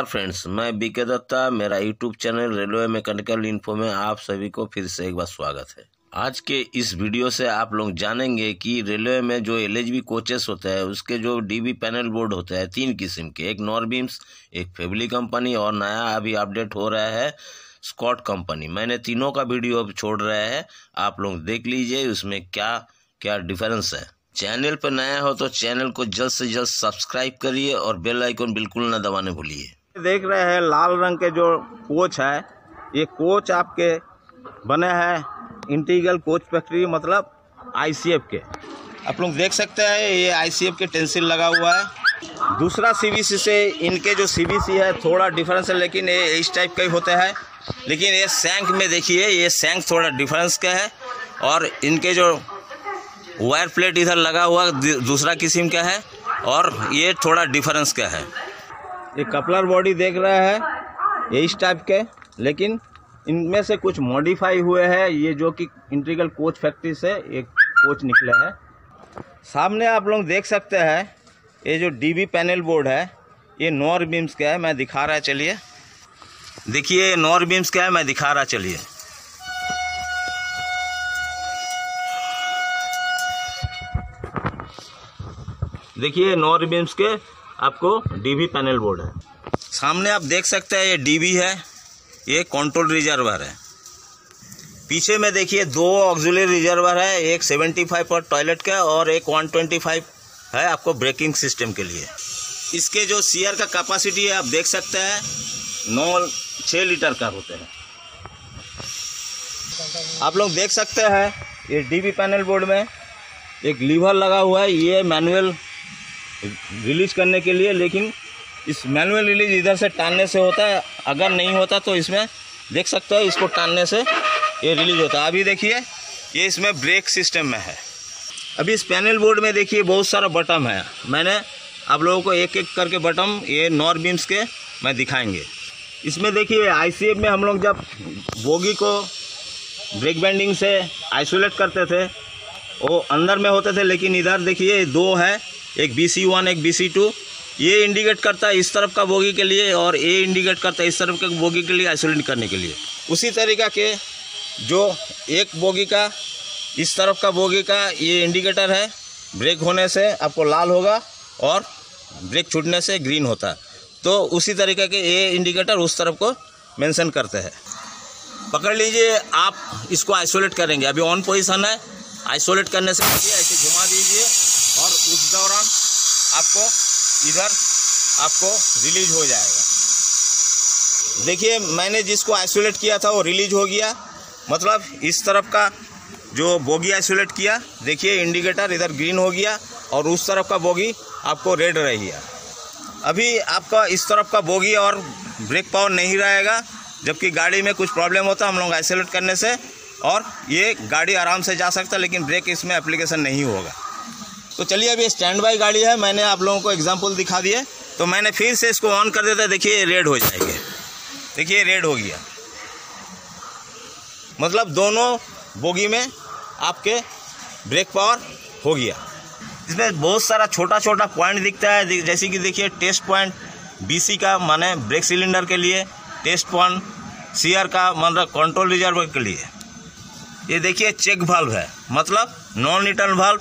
नमस्कार फ्रेंड्स, मैं बीके दत्ता। मेरा YouTube channel railway mechanical info में आप सभी को फिर से एक बार स्वागत है। आज के इस वीडियो से आप लोग जानेंगे कि रेलवे में जो एलएचबी कोचेस होते हैं उसके जो डीबी पैनल बोर्ड होते हैं 3 किस्म के, एक नॉरबीम्स, एक फेबली कंपनी और नया अभी अपडेट हो रहा है स्कॉट कंपनी। मैंने तीनों का वीडियो अब छोड़ रहा है, आप लोग देख लीजिए उसमें क्या क्या डिफरेंस है। चैनल पर नया हो तो चैनल को जल्द से जल्द सब्सक्राइब करिए और बेल आइकन बिल्कुल ना दबाने भूलिए। देख रहे हैं लाल रंग के जो कोच है, ये कोच आपके बने हैं इंटीग्रल कोच फैक्ट्री मतलब आईसीएफ के। आप लोग देख सकते हैं ये आईसीएफ के टेंसिल लगा हुआ है। दूसरा सीवीसी से इनके जो सीवीसी है थोड़ा डिफरेंस है, लेकिन ये इस टाइप का ही होता है। लेकिन ये सैंक में देखिए, ये सैंक थोड़ा डिफरेंस का है और इनके जो वायर प्लेट इधर लगा हुआ दूसरा किस्म का है और ये थोड़ा डिफरेंस का है। ये कपलर बॉडी देख रहे हैं ये इस टाइप के, लेकिन इनमें से कुछ मॉडिफाई हुए हैं, ये जो कि इंटीग्रल कोच फैक्ट्री से एक कोच निकले हैं। सामने आप लोग देख सकते हैं ये जो डीबी पैनल बोर्ड है ये नॉरबीम्स का है। मैं दिखा रहा है, चलिए देखिए ये नॉरबीम्स का है, मैं दिखा रहा, चलिए देखिए नॉरबीम्स के आपको डीबी पैनल बोर्ड है। सामने आप देख सकते हैं ये डीबी है, ये कंट्रोल रिजर्वर है। पीछे में देखिए 2 ऑक्सिलरी रिजर्वर है, एक 75 पर टॉयलेट का और एक 125 है आपको ब्रेकिंग सिस्टम के लिए। इसके जो सीयर का कैपेसिटी है आप देख सकते हैं 6 लीटर का होते हैं। आप लोग देख सकते हैं ये डीबी पैनल बोर्ड में एक लीवर लगा हुआ है, ये मैनुअल रिलीज करने के लिए, लेकिन इस मैनुअल रिलीज इधर से टानने से होता है, अगर नहीं होता तो इसमें देख सकते हो इसको टानने से ये रिलीज होता है। अभी देखिए ये इसमें ब्रेक सिस्टम में है। अभी इस पैनल बोर्ड में देखिए बहुत सारा बटन है, मैंने आप लोगों को एक एक करके बटन ये नॉरबीम्स के मैं दिखाएंगे। इसमें देखिए आईसीएफ में हम लोग जब बोगी को ब्रेक बैंडिंग से आइसोलेट करते थे वो अंदर में होते थे, लेकिन इधर देखिए 2 है, एक BC1 एक BC2। ये इंडिकेट करता है इस तरफ का बोगी के लिए और ये इंडिकेट करता है इस तरफ के बोगी के लिए आइसोलेट करने के लिए। उसी तरीक़ा के जो एक बोगी का इस तरफ का बोगी का ये इंडिकेटर है, ब्रेक होने से आपको लाल होगा और ब्रेक छूटने से ग्रीन होता है। तो उसी तरीक़े के ये इंडिकेटर उस तरफ को मेंशन करते हैं। पकड़ लीजिए, आप इसको आइसोलेट करेंगे, अभी ऑन पोजीशन है। आइसोलेट करने से ऐसे घुमा दीजिए और उस दौरान आपको इधर आपको रिलीज हो जाएगा। देखिए मैंने जिसको आइसोलेट किया था वो रिलीज हो गया, मतलब इस तरफ का जो बोगी आइसोलेट किया, देखिए इंडिकेटर इधर ग्रीन हो गया और उस तरफ का बोगी आपको रेड रह गया। अभी आपका इस तरफ का बोगी और ब्रेक पावर नहीं रहेगा, जबकि गाड़ी में कुछ प्रॉब्लम होता है हम लोग आइसोलेट करने से, और ये गाड़ी आराम से जा सकता है, लेकिन ब्रेक इसमें एप्लीकेशन नहीं होगा। तो चलिए अभी स्टैंड बाई गाड़ी है, मैंने आप लोगों को एग्जांपल दिखा दिए, तो मैंने फिर से इसको ऑन कर देता, देखिए रेड हो जाएंगे, देखिए रेड हो गया, मतलब दोनों बोगी में आपके ब्रेक पावर हो गया। इसमें बहुत सारा छोटा छोटा पॉइंट दिखता है, जैसे कि देखिए टेस्ट पॉइंट BC का माने ब्रेक सिलेंडर के लिए, टेस्ट पॉइंट सीआर का मतलब कंट्रोल रिजर्वर के लिए। ये देखिए चेक वाल्व है, मतलब नॉन नीडल वाल्व।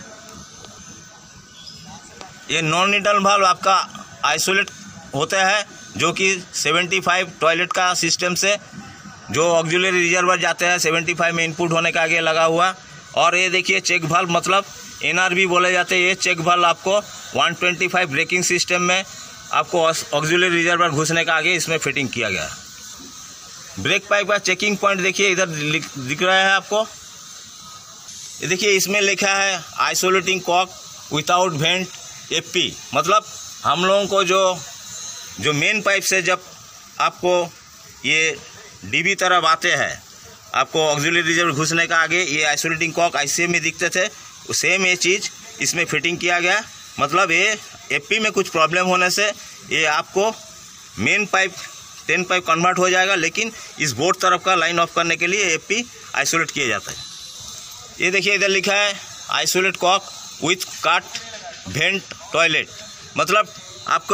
ये नॉन नीडल वाल्व आपका आइसोलेट होता है, जो कि 75 टॉयलेट का सिस्टम से जो ऑक्सिलरी रिजर्वर जाते हैं 75 में इनपुट होने का आगे लगा हुआ। और ये देखिए चेक वाल्व मतलब NRV बोले जाते हैं। ये चेक वाल्व आपको 125 ब्रेकिंग सिस्टम में आपको ऑक्सिलरी रिजर्वर घुसने का आगे इसमें फिटिंग किया गया। ब्रेक पाइप का चेकिंग पॉइंट देखिए इधर दिख रहा है आपको। ये देखिए इसमें लिखा है isolating cock without vent FP, मतलब हम लोगों को जो मेन पाइप से जब आपको ये डीबी तरफ आते हैं, आपको ऑक्सिलरी रिजर्वर घुसने का आगे ये आइसोलेटिंग कॉक आईसीएफ में दिखते थे, सेम ये चीज़ इसमें फिटिंग किया गया। मतलब ये FP में कुछ प्रॉब्लम होने से ये आपको मेन पाइप 10 पाइप कन्वर्ट हो जाएगा, लेकिन इस बोर्ड तरफ का लाइन ऑफ करने के लिए FP आइसोलेट किया जाता है। ये देखिए इधर लिखा है isolate cock with cut vent toilet, मतलब आपको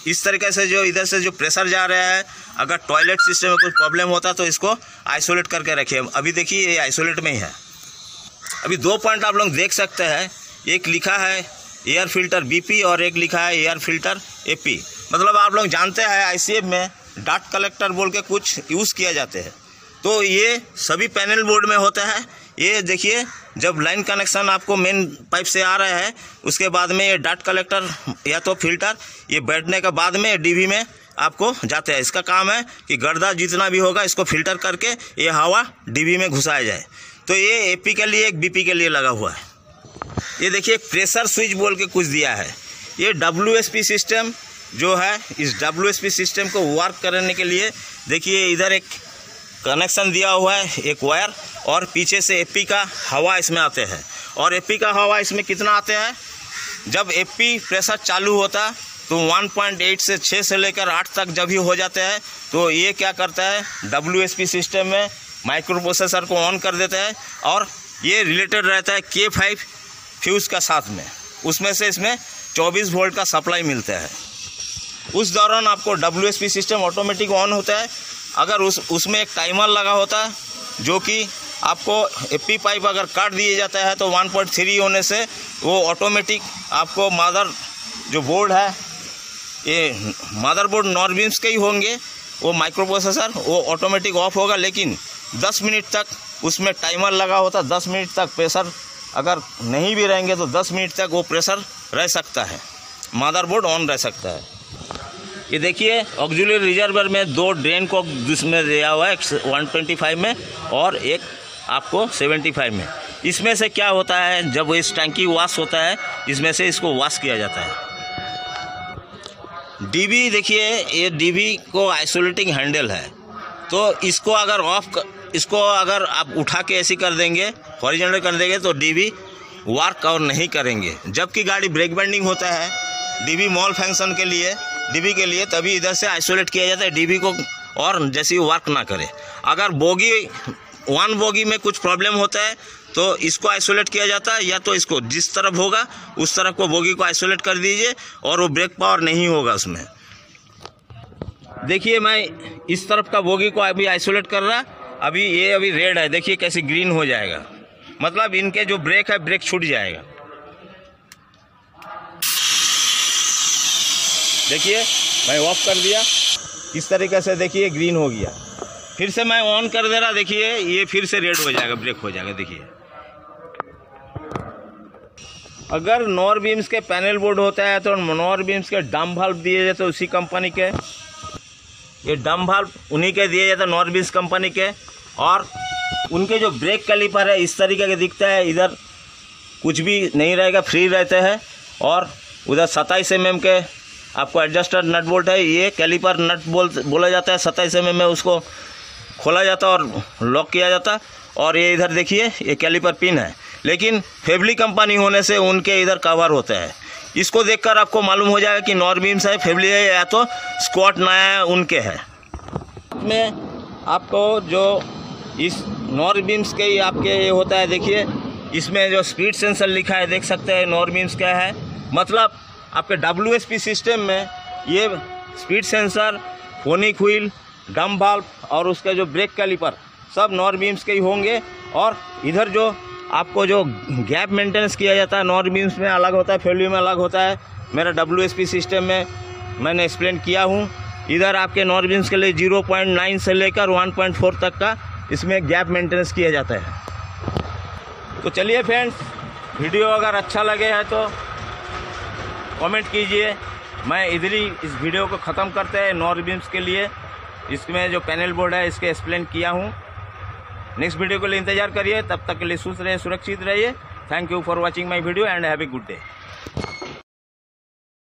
इस तरीके से जो इधर से जो प्रेशर जा रहा है, अगर टॉयलेट सिस्टम में कुछ प्रॉब्लम होता तो इसको आइसोलेट करके रखिए। अभी देखिए ये आइसोलेट में ही है। अभी 2 पॉइंट आप लोग देख सकते हैं, एक लिखा है एयर फिल्टर बीपी और एक लिखा है एयर फिल्टर एपी। मतलब आप लोग जानते हैं आईसीएफ में डार्ट कलेक्टर बोल के कुछ यूज़ किया जाते हैं, तो ये सभी पैनल बोर्ड में होता है। ये देखिए जब लाइन कनेक्शन आपको मेन पाइप से आ रहा है, उसके बाद में ये डार्ट कलेक्टर या तो फिल्टर ये बैठने के बाद में डीबी में आपको जाते हैं। इसका काम है कि गर्दा जितना भी होगा इसको फिल्टर करके ये हवा डीबी में घुसाया जाए। तो ये एपी के लिए एक बीपी के लिए लगा हुआ है। ये देखिए एक प्रेशर स्विच बोल के कुछ दिया है। ये WSP सिस्टम जो है, इस WSP सिस्टम को वर्क करने के लिए देखिए इधर एक कनेक्शन दिया हुआ है, एक वायर, और पीछे से एपी का हवा इसमें आते हैं। और एपी का हवा इसमें कितना आते हैं, जब एपी प्रेशर चालू होता तो 1.8 से 6 से लेकर 8 तक जब ही हो जाते हैं तो ये क्या करता है, WSP सिस्टम में माइक्रो प्रोसेसर को ऑन कर देता है और ये रिलेटेड रहता है K5 फ्यूज़ का साथ में। उसमें से इसमें 24 वोल्ट का सप्लाई मिलता है। उस दौरान आपको WSP सिस्टम ऑटोमेटिक ऑन होता है। अगर उसमें एक टाइमर लगा होता है जो कि आपको एपी पाइप अगर काट दिया जाता है तो 1.3 होने से वो ऑटोमेटिक आपको मदर जो बोर्ड है, ये मदरबोर्ड नॉरबीम्स के ही होंगे, वो माइक्रो प्रोसेसर वो ऑटोमेटिक ऑफ होगा। लेकिन 10 मिनट तक उसमें टाइमर लगा होता, 10 मिनट तक प्रेशर अगर नहीं भी रहेंगे तो 10 मिनट तक वो प्रेशर रह सकता है, मदरबोर्ड ऑन रह सकता है। ये देखिए ऑक्सिलरी रिजर्वर में 2 ड्रेन को जिसमें दिया हुआ है, 125 में और एक आपको 75 में। इसमें से क्या होता है, जब इस टैंकी वॉश होता है इसमें से इसको वॉश किया जाता है। डीबी देखिए, ये डीबी को आइसोलेटिंग हैंडल है, तो इसको अगर इसको अगर आप उठा के ऐसी कर देंगे, हॉरिजॉन्टल कर देंगे तो डीबी वर्क और नहीं करेंगे। जबकि गाड़ी ब्रेक बैंडिंग होता है डीबी मॉल फंक्शन के लिए, डीबी के लिए, तभी इधर से आइसोलेट किया जाता है डीबी को, और जैसे वर्क ना करे। अगर बोगी 1 बोगी में कुछ प्रॉब्लम होता है तो इसको आइसोलेट किया जाता है, या तो इसको जिस तरफ होगा उस तरफ को बोगी को आइसोलेट कर दीजिए और वो ब्रेक पावर नहीं होगा उसमें। देखिए मैं इस तरफ का बोगी को अभी आइसोलेट कर रहा, अभी ये अभी रेड है, देखिए कैसे ग्रीन हो जाएगा, मतलब इनके जो ब्रेक है ब्रेक छूट जाएगा। देखिए मैं ऑफ कर दिया, इस तरीके से देखिए ग्रीन हो गया। फिर से मैं ऑन कर दे रहा, देखिए ये फिर से रेड हो जाएगा, ब्रेक हो जाएगा। देखिए अगर नॉर बीम्स के पैनल बोर्ड होता है तो नॉर बीम्स के डम वाल्व दिए जाते उसी कंपनी के, ये डम वाल्व उन्हीं के दिए जाते नॉर बीम्स कंपनी के। और उनके जो ब्रेक कैलिपर है इस तरीके के दिखता है, इधर कुछ भी नहीं रहेगा, फ्री रहते हैं। और उधर 27 mm के आपको एडजस्टर नट बोल्ट है, ये कैलिपर नट बोल्ट बोला जाता है। 27 mm में उसको खोला जाता और लॉक किया जाता। और ये इधर देखिए ये कैलिपर पिन है, लेकिन फेवली कंपनी होने से उनके इधर कवर होता है। इसको देखकर आपको मालूम हो जाएगा कि नॉर बीम्स है, फेवली है, या तो स्कॉट नया है उनके है। में आपको जो इस नॉर बीम्स के ही आपके ये होता है, देखिए इसमें जो स्पीड सेंसर लिखा है देख सकते हैं नॉर बीम्स क्या है। मतलब आपके WSP सिस्टम में ये speed sensor, phonic wheel, dump valve और उसका जो ब्रेक कैलिपर सब नॉर बीम्स के ही होंगे। और इधर जो आपको जो गैप मेंटेनेंस किया जाता है नॉर बीम्स में अलग होता है, फेवली में अलग होता है। मेरा WSP सिस्टम में मैंने एक्सप्लेन किया हूँ। इधर आपके नॉर बीम्स के लिए 0.9 से लेकर 1.4 तक का इसमें गैप मेंटेनेंस किया जाता है। तो चलिए फ्रेंड्स, वीडियो अगर अच्छा लगे है तो कमेंट कीजिए। मैं इधर ही इस वीडियो को ख़त्म करते हैं। नॉर बीम्स के लिए इसमें जो पैनल बोर्ड है इसके एक्सप्लेन किया हूँ। नेक्स्ट वीडियो के लिए इंतज़ार करिए, तब तक के लिए सुरक्षित रहिए। Thank you for watching my video and have a good day.